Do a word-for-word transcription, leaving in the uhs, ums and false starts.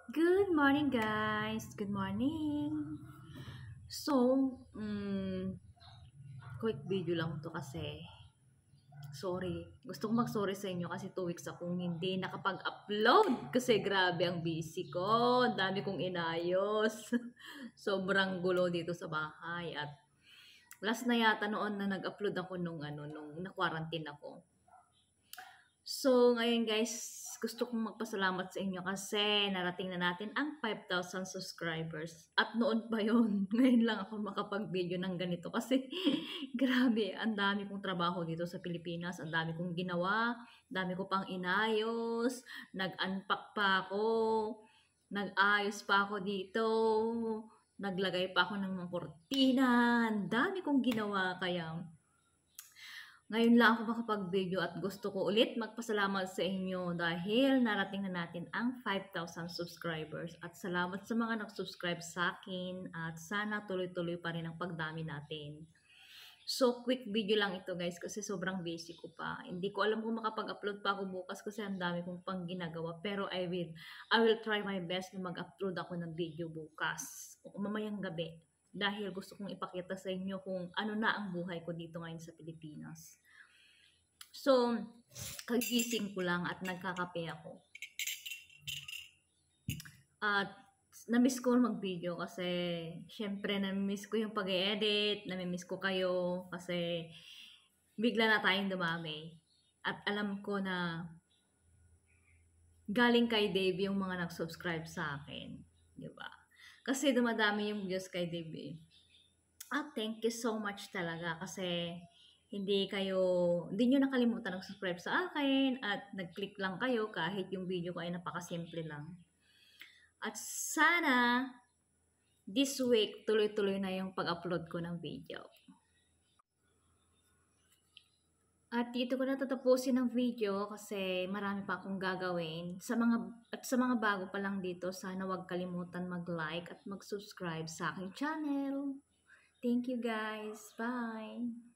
Good morning, guys. Good morning. So, mm, quick video lang to kasi sorry. Gusto kong mag-sorry sa inyo kasi two weeks akong hindi nakapag-upload kasi grabe ang busy ko. Ang dami kong inayos. Sobrang gulo dito sa bahay at last na yata noon na nag-upload ako nung ano nung na-quarantine ako. So, ngayon guys, gusto kong magpasalamat sa inyo kasi narating na natin ang five thousand subscribers. At noon pa yon ngayon lang ako makapag-video ng ganito kasi grabe, ang dami kong trabaho dito sa Pilipinas, ang dami kong ginawa, dami ko pang inayos, nag-unpack pa ako, nag-ayos pa ako dito, naglagay pa ako ng mga kortina, ang dami kong ginawa kaya ngayon lang ako makapag-video at gusto ko ulit magpasalamat sa inyo dahil narating na natin ang five thousand subscribers at salamat sa mga nag-subscribe sa akin at sana tuloy-tuloy pa rin ang pagdami natin. So, quick video lang ito guys kasi sobrang busy ko pa. Hindi ko alam kung makapag-upload pa ako bukas kasi ang dami kong pang ginagawa. Pero I will, I will try my best na mag-upload ako ng video bukas o mamayang gabi. Dahil gusto kong ipakita sa inyo kung ano na ang buhay ko dito ngayon sa Pilipinas. So, kagising ko lang at nagkakape ako. At na-miss ko mag-video kasi syempre na-miss ko yung pag-edit, na-miss ko kayo kasi bigla na tayong dumami. At alam ko na galing kay Dave yung mga nag-subscribe sa akin. Diba? Kasi dumadami yung views kay Dave. Ah, thank you so much talaga kasi hindi kayo, hindi nyo nakalimutan nag-subscribe sa akin at nag-click lang kayo kahit yung video ko ay napakasimple lang. At sana this week tuloy-tuloy na yung pag-upload ko ng video. At dito ko na tatapusin ang video kasi marami pa akong gagawin. Sa mga, at sa mga bago pa lang dito, sana huwag kalimutan mag-like at mag-subscribe sa aking channel. Thank you guys. Bye!